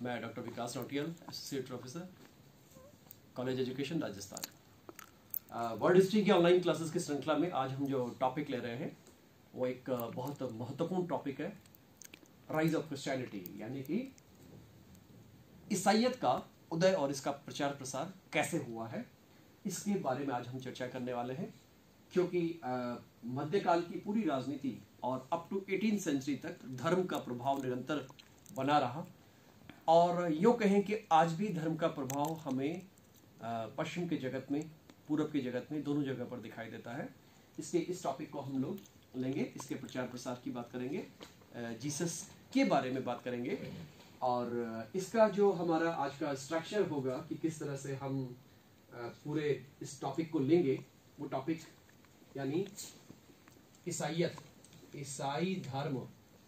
मैं doctor Vikas Nautiyal, associate professor, college education, Rajasthan. World history की online classes की श्रृंखला में आज हम जो टॉपिक ले रहे हैं वो एक बहुत महत्वपूर्ण टॉपिक है, राइज ऑफ क्रिश्चियनिटी, यानी कि ईसाइयत का उदय और इसका प्रचार प्रसार कैसे हुआ है, इसके बारे में आज हम चर्चा करने वाले हैं। क्योंकि मध्यकाल की पूरी राजनीति और अप टू 18th सेंचुरी तक धर्म का प्रभाव निरंतर बना रहा, और यूँ कहें कि आज भी धर्म का प्रभाव हमें पश्चिम के जगत में, पूरब के जगत में, दोनों जगह पर दिखाई देता है। इसलिए इस टॉपिक को हम लोग लेंगे, इसके प्रचार प्रसार की बात करेंगे, जीसस के बारे में बात करेंगे, और इसका जो हमारा आज का स्ट्रक्चर होगा कि किस तरह से हम पूरे इस टॉपिक को लेंगे, वो टॉपिक यानी ईसाइयत, ईसाई धर्म।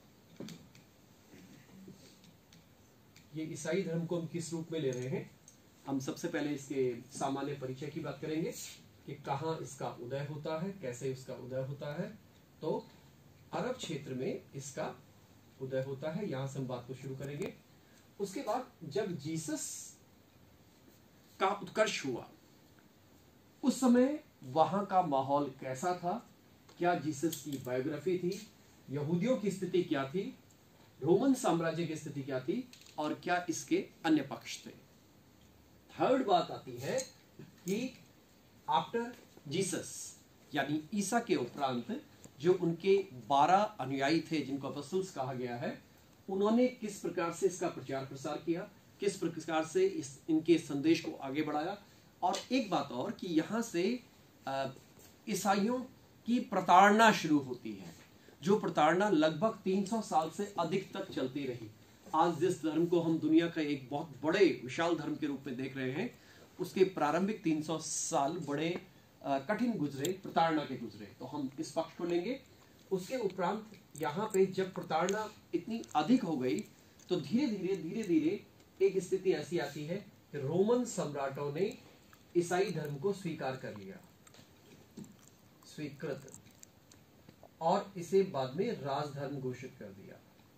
ये ईसाई धर्म को हम किस रूप में ले रहे हैं, हम सबसे पहले इसके सामान्य परिचय की बात करेंगे कि कहाँ इसका उदय होता है, कैसे इसका उदय होता है। तो अरब क्षेत्र में इसका उदय होता है, यहां से हम बात को शुरू करेंगे। उसके बाद जब जीसस का उत्कर्ष हुआ, उस समय वहां का माहौल कैसा था, क्या जीसस की बायोग्राफी थी, यहूदियों की स्थिति क्या थी, रोमन साम्राज्य की स्थिति क्या थी, और क्या इसके अन्य पक्ष थे। थर्ड बात आती है कि आफ्टर जीसस, यानी ईसा के उपरांत जो उनके 12 अनुयायी थे, जिनको अपोस्टल्स कहा गया है, उन्होंने किस प्रकार से इसका प्रचार प्रसार किया, किस प्रकार से इनके संदेश को आगे बढ़ाया। और एक बात और कि यहाँ से ईसाइयों की प्रताड़ना शुरू होती है, जो प्रताड़ना लगभग 300 साल से अधिक तक चलती रही। आज जिस धर्म को हम दुनिया का एक बहुत बड़े विशाल धर्म के रूप में देख रहे हैं, उसके प्रारंभिक 300 साल बड़े कठिन गुजरे, प्रताड़ना के गुजरे। तो हम इस पक्ष को लेंगे। उसके उपरांत यहाँ पे जब प्रताड़ना इतनी अधिक हो गई, तो धीरे धीरे एक स्थिति ऐसी आती है कि रोमन सम्राटों ने ईसाई धर्म को स्वीकार कर लिया, स्वीकृत, और इसे बाद में राजधर्म घोषित कर दिया।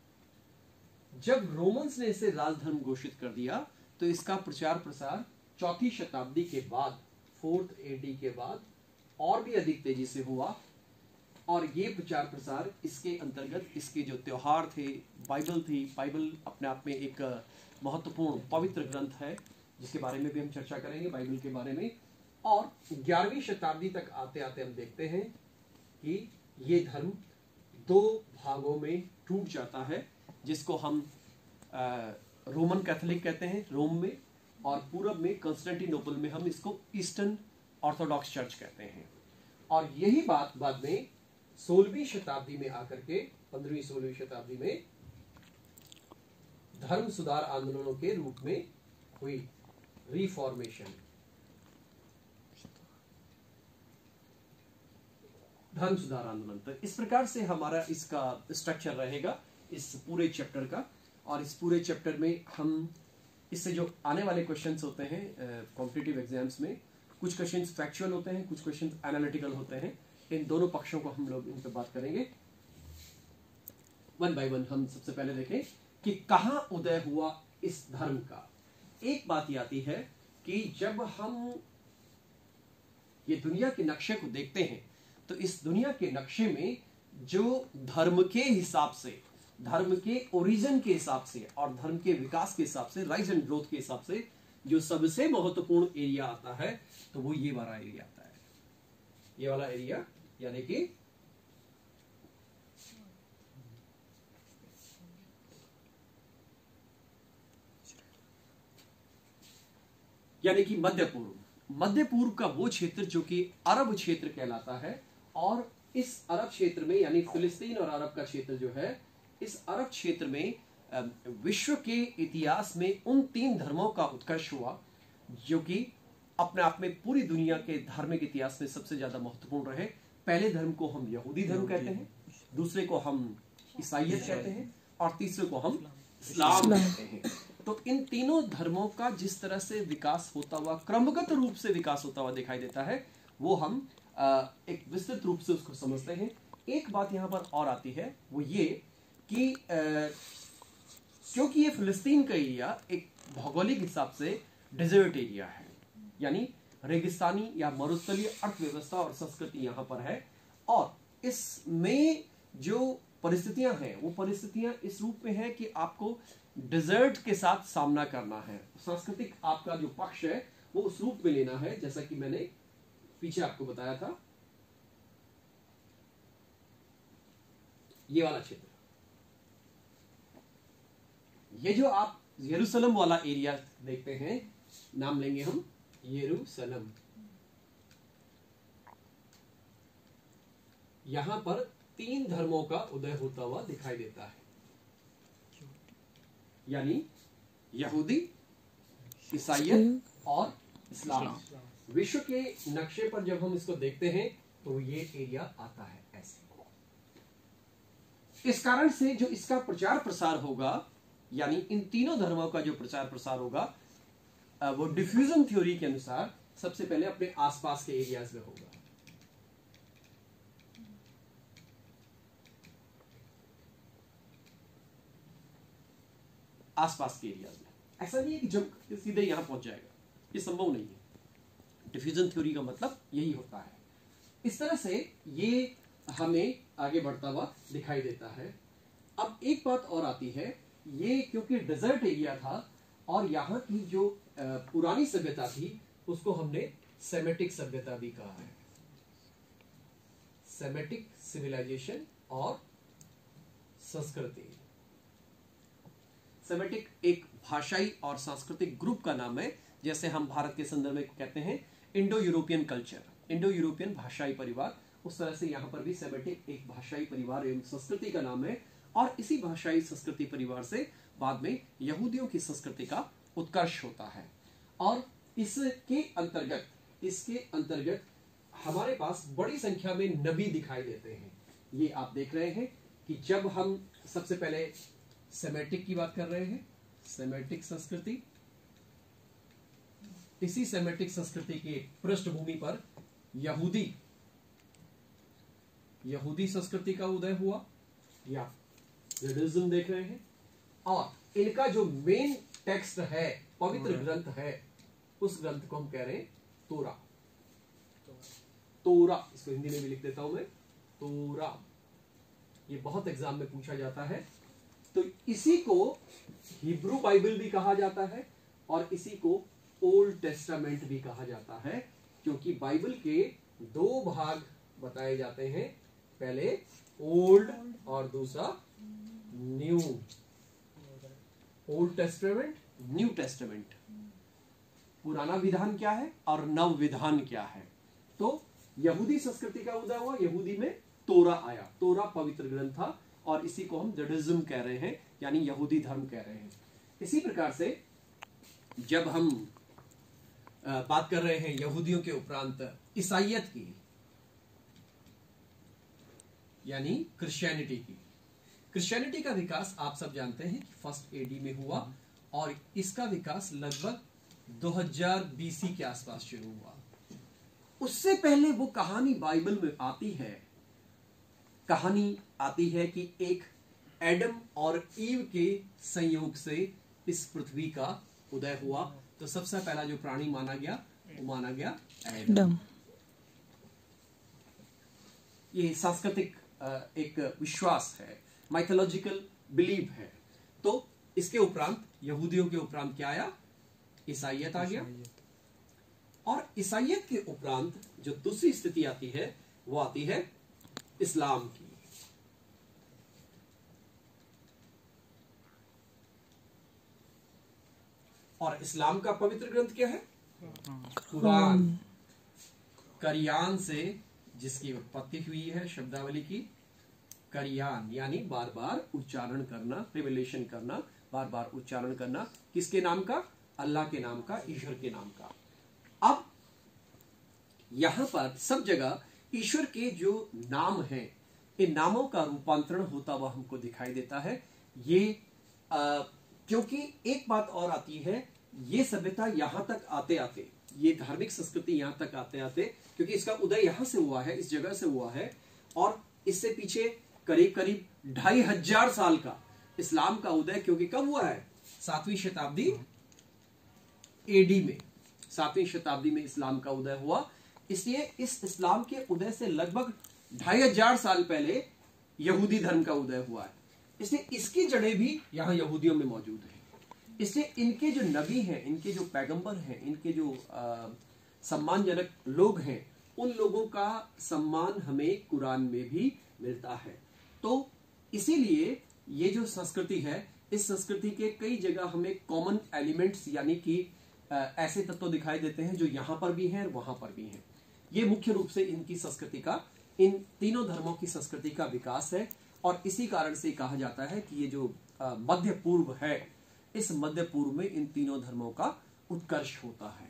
जब रोमन्स ने इसे राजधर्म घोषित कर दिया, तो इसका प्रचार प्रसार 4वीं शताब्दी के बाद, 4th AD के बाद और भी अधिक तेजी से हुआ। और ये प्रचार प्रसार इसके अंतर्गत इसके जो त्योहार थे, बाइबल थी, बाइबल अपने आप में एक महत्वपूर्ण पवित्र ग्रंथ है, जिसके बारे में भी हम चर्चा करेंगे, बाइबल के बारे में। और 11वीं शताब्दी तक आते आते हम देखते हैं कि ये धर्म 2 भागों में टूट जाता है, जिसको हम रोमन कैथोलिक कहते हैं रोम में, और पूरब में कंस्टेंटिनोपल में हम इसको ईस्टर्न ऑर्थोडॉक्स चर्च कहते हैं। और यही बात बाद में 16वीं शताब्दी में आकर के, 15वीं-16वीं शताब्दी में धर्म सुधार आंदोलनों के रूप में हुई, रिफॉर्मेशन, धर्म सुधार आंदोलन। तो इस प्रकार से हमारा इसका स्ट्रक्चर रहेगा इस पूरे चैप्टर का। और इस पूरे चैप्टर में हम इससे जो आने वाले क्वेश्चंस होते हैं कॉम्पिटिटिव एग्जाम्स में, कुछ क्वेश्चंस फैक्चुअल होते हैं, कुछ क्वेश्चंस एनालिटिकल होते हैं। इन दोनों पक्षों को हम लोग इन पर बात करेंगे वन बाय वन। हम सबसे पहले देखें कि कहां उदय हुआ इस धर्म का। एक बात ये आती है कि जब हम ये दुनिया के नक्शे को देखते हैं, तो इस दुनिया के नक्शे में जो धर्म के हिसाब से, धर्म के ओरिजिन के हिसाब से और धर्म के विकास के हिसाब से, राइज एंड ग्रोथ के हिसाब से जो सबसे महत्वपूर्ण एरिया आता है, तो वो ये वाला एरिया आता है। ये वाला एरिया यानी कि मध्य पूर्व। मध्य पूर्व का वो क्षेत्र जो कि अरब क्षेत्र कहलाता है, और इस अरब क्षेत्र में, यानी फिलिस्तीन और अरब का क्षेत्र जो है, इस अरब क्षेत्र में विश्व के इतिहास में उन 3 धर्मों का उत्कर्ष हुआ, जो कि अपने आप में पूरी दुनिया के धार्मिक इतिहास में सबसे ज्यादा महत्वपूर्ण रहे। पहले धर्म को हम यहूदी धर्म कहते हैं, दूसरे को हम ईसाइयत कहते हैं, और तीसरे को हम इस्लाम कहते हैं। तो इन तीनों धर्मों का जिस तरह से विकास होता हुआ, क्रमगत रूप से विकास होता हुआ दिखाई देता है, वो हम एक विस्तृत रूप से उसको समझते हैं। एक बात यहाँ पर और आती है, वो ये कि क्योंकि ये फिलिस्तीन का एरिया एक भौगोलिक हिसाब से डेजर्ट एरिया है, यानी रेगिस्तानी या मरुस्थलीय अर्थव्यवस्था और संस्कृति यहां पर है, और इसमें जो परिस्थितियां हैं वो परिस्थितियां इस रूप में है कि आपको डेजर्ट के साथ सामना करना है। सांस्कृतिक आपका जो पक्ष है वो उस रूप में लेना है, जैसा कि मैंने पीछे आपको बताया था। ये वाला क्षेत्र, ये जो आप यरूशलेम वाला एरिया देखते हैं, नाम लेंगे हम यरूशलेम। यहां पर 3 धर्मों का उदय होता हुआ दिखाई देता है, यानी यहूदी, ईसाईयत और इस्लाम। विश्व के नक्शे पर जब हम इसको देखते हैं तो ये एरिया आता है ऐसे। इस कारण से जो इसका प्रचार प्रसार होगा, यानी इन तीनों धर्मों का जो प्रचार प्रसार होगा, वो डिफ्यूजन थ्योरी के अनुसार सबसे पहले अपने आसपास के एरियाज में होगा। आसपास के एरियाज में, ऐसा नहीं है कि जब सीधे यहां पहुंच जाएगा, ये संभव नहीं है। डिफ्यूजन थ्योरी का मतलब यही होता है। इस तरह से ये हमें आगे बढ़ता हुआ दिखाई देता है। अब एक बात और आती है, ये क्योंकि डेजर्ट एरिया था और यहाँ की जो पुरानी सभ्यता थी उसको हमने सेमेटिक सभ्यता भी कहा है। सेमेटिक सिविलाइजेशन और संस्कृति। सेमेटिक एक भाषाई और सांस्कृतिक ग्रुप का नाम है, जैसे हम भारत के संदर्भ में कहते हैं Indo European culture, Indo European भाषाई परिवार, उस तरह से यहाँ पर भी सेमेटिक एक भाषाई परिवार एवं संस्कृति का नाम है। और इसी भाषाई संस्कृति परिवार से बाद में यहूदियों की संस्कृति का उत्कर्ष होता है। और इसके अंतर्गत हमारे पास बड़ी संख्या में नबी दिखाई देते हैं। ये आप देख रहे हैं कि जब हम सबसे पहले सेमेटिक की बात कर रहे हैं, सेमेटिक संस्कृति, इसी सेमेटिक संस्कृति की पृष्ठभूमि पर यहूदी संस्कृति का उदय हुआ, या जुडाइज्म देख रहे हैं। और इनका जो मेन टेक्स्ट है, पवित्र ग्रंथ है, उस ग्रंथ को हम कह रहे हैं तोरा। इसको हिंदी में भी लिख देता हूं मैं, तोरा। ये बहुत एग्जाम में पूछा जाता है। तो इसी को हिब्रू बाइबल भी कहा जाता है और इसी को ओल्ड टेस्टामेंट भी कहा जाता है, क्योंकि बाइबल के 2 भाग बताए जाते हैं, पहले ओल्ड और दूसरा new. Old testament, new testament, पुराना विधान क्या है और नव विधान क्या है। तो यहूदी संस्कृति का उदय हुआ, यहूदी में तोरा आया। तोरा पवित्र ग्रंथ था और इसी को हम जुडाइज्म कह रहे हैं, यानी यहूदी धर्म कह रहे हैं। इसी प्रकार से जब हम बात कर रहे हैं यहूदियों के उपरांत ईसाईयत की, यानी क्रिश्चियनिटी का विकास आप सब जानते हैं कि 1 AD में हुआ और इसका विकास लगभग 2000 BC के आसपास शुरू हुआ। उससे पहले वो कहानी बाइबल में आती है कि एक एडम और ईव के संयोग से इस पृथ्वी का उदय हुआ। तो सबसे पहला जो प्राणी माना गया वो माना गया एडम। ये सांस्कृतिक एक विश्वास है, माइथोलॉजिकल बिलीव है। तो इसके उपरांत यहूदियों के उपरांत क्या आया? ईसाईयत आ गया। और ईसाईयत के उपरांत जो दूसरी स्थिति आती है वो आती है इस्लाम की। और इस्लाम का पवित्र ग्रंथ क्या है? कुरान। करियान से जिसकी उत्पत्ति हुई है शब्दावली की, करियान यानी बार बार उच्चारण करना, रिविलेशन करना, बार बार उच्चारण करना, किसके नाम का? अल्लाह के नाम का, ईश्वर के नाम का। अब यहां पर सब जगह ईश्वर के जो नाम हैं, इन नामों का रूपांतरण होता हुआ हमको दिखाई देता है। ये क्योंकि एक बात और आती है, ये सभ्यता यहां तक आते आते, ये धार्मिक संस्कृति यहां तक आते आते, क्योंकि इसका उदय यहां से हुआ है, इस जगह से हुआ है, और इससे पीछे करीब करीब 2500 साल का इस्लाम का उदय क्योंकि कब हुआ है? 7वीं शताब्दी एडी में, 7वीं शताब्दी में इस्लाम का उदय हुआ। इसलिए इस इस्लाम के उदय से लगभग 2500 साल पहले यहूदी धर्म का उदय हुआ है। इसलिए इसकी जड़ें भी यहां यहूदियों में मौजूद है। इसलिए इनके जो नबी हैं, इनके जो पैगंबर हैं, इनके जो सम्मानजनक लोग हैं, उन लोगों का सम्मान हमें कुरान में भी मिलता है। तो इसीलिए ये जो संस्कृति है, इस संस्कृति के कई जगह हमें कॉमन एलिमेंट्स यानी कि ऐसे तत्व दिखाई देते हैं जो यहां पर भी हैं और वहां पर भी हैं। ये मुख्य रूप से इनकी संस्कृति का, इन तीनों धर्मों की संस्कृति का विकास है। और इसी कारण से कहा जाता है कि ये जो मध्य पूर्व है, इस मध्य पूर्व में इन तीनों धर्मों का उत्कर्ष होता है।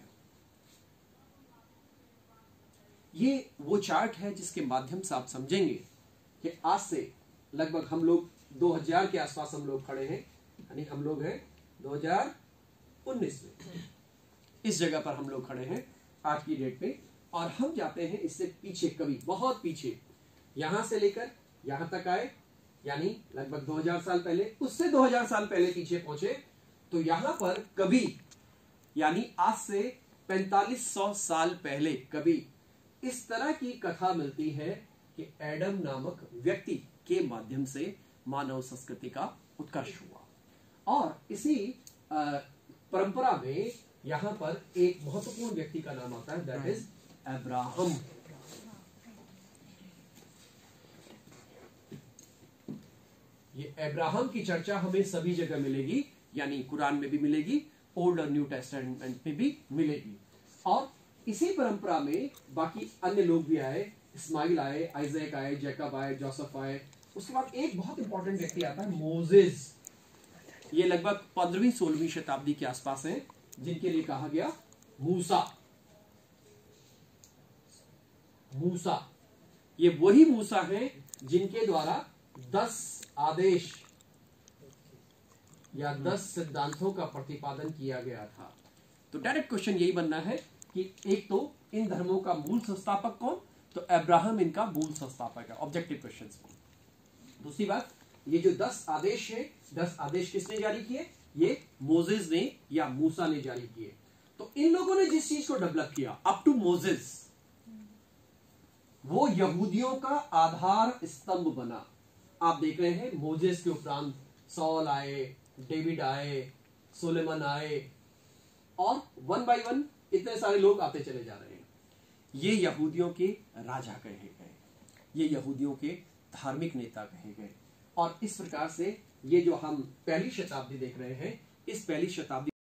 ये वो चार्ट है जिसके माध्यम से आप समझेंगे कि आज से लगभग हम लोग 2000 के आसपास हम लोग खड़े हैं, यानी हम लोग हैं 2019 में, इस जगह पर हम लोग खड़े हैं आज की डेट पे। और हम जाते हैं इससे पीछे, कभी बहुत पीछे, यहां से लेकर यहां तक आए, यानी लगभग 2000 साल पहले, उससे 2000 साल पहले पीछे पहुंचे, तो यहां पर कभी, यानी आज से 4500 साल पहले कभी इस तरह की कथा मिलती है कि एडम नामक व्यक्ति के माध्यम से मानव संस्कृति का उत्कर्ष हुआ। और इसी परंपरा में यहां पर एक महत्वपूर्ण व्यक्ति का नाम आता है, दैट इज अब्राहम। ये अब्राहम की चर्चा हमें सभी जगह मिलेगी, यानी कुरान में भी मिलेगी, ओल्ड और न्यू टेस्टामेंट में भी मिलेगी। और इसी परंपरा में बाकी अन्य लोग भी आए, इस्माइल आए, आइजैक आए, जैकब आए, जोसेफ आए। उसके बाद एक बहुत इंपॉर्टेंट व्यक्ति आता है, मोजेस। ये लगभग 15वीं-16वीं शताब्दी के आसपास हैं, जिनके लिए कहा गया मूसा। मूसा, ये वही मूसा हैं जिनके द्वारा 10 आदेश या 10 सिद्धांतों का प्रतिपादन किया गया था। तो डायरेक्ट क्वेश्चन यही बनना है कि एक तो इन धर्मों का मूल संस्थापक कौन? तो अब्राहम इनका मूल संस्थापक है, ऑब्जेक्टिव क्वेश्चन। दूसरी बात, ये जो 10 आदेश है, 10 आदेश किसने जारी किए? ये मोजेस ने या मूसा ने जारी किए। तो इन लोगों ने जिस चीज को डेवलप किया अप टू मोजेस, वो यहूदियों का आधार स्तंभ बना। आप देख रहे हैं मोजेस के उपरांत सॉल आए, डेविड आए, सुलेमान आए, और 1 बाय 1 इतने सारे लोग आते चले जा रहे हैं। ये यहूदियों के राजा कहे गए, ये यहूदियों के धार्मिक नेता कहे गए। और इस प्रकार से ये जो हम पहली शताब्दी देख रहे हैं, इस पहली शताब्दी